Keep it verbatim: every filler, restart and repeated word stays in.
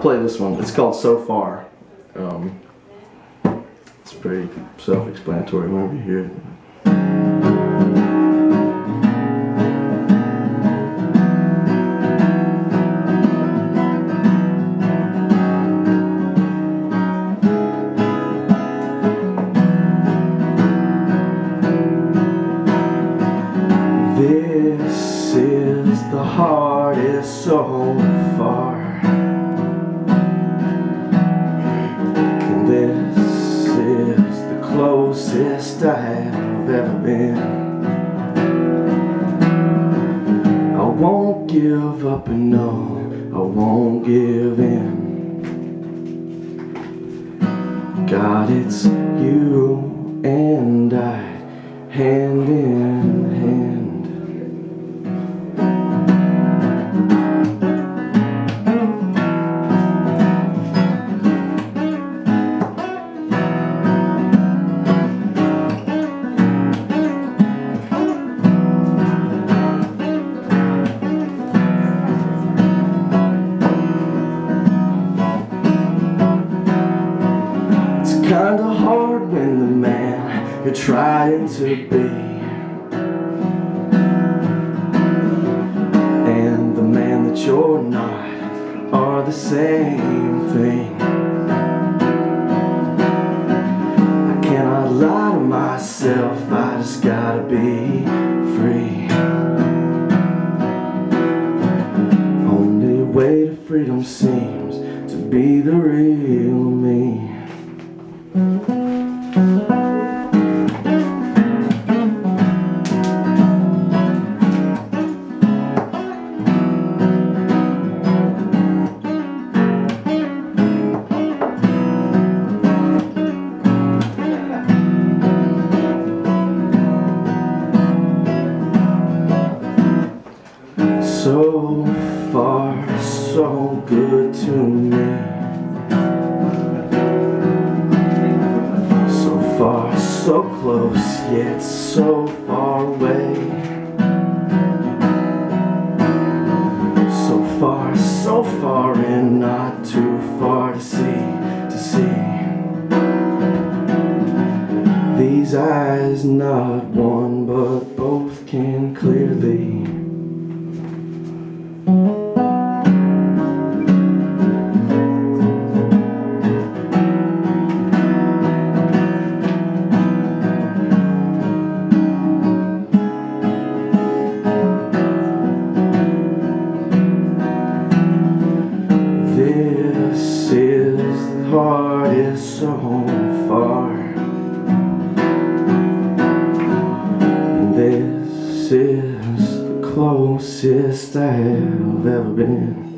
play this one. It's called So Far. Um, it's pretty self-explanatory whenever you hear it. This is the hardest so far, and this is the closest I have ever been. I won't give up and no, I won't give in. God, it's you and I, hand in hand. Kinda hard when the man you're trying to be and the man that you're not are the same thing. I cannot lie to myself, I just gotta be free. Only way to freedom seems to be the real me. So far, so good to me. So far, so close, yet so far away. So far, so far, and not too far to see, to see. These eyes, not one, but both can clearly. This is the hardest so far, and this is the closest I have ever been.